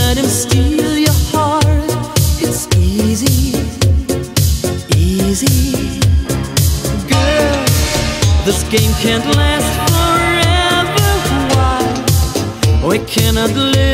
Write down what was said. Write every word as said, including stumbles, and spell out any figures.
let him steal your heart. It's easy, easy. Girl, this game can't last forever. Why? We cannot live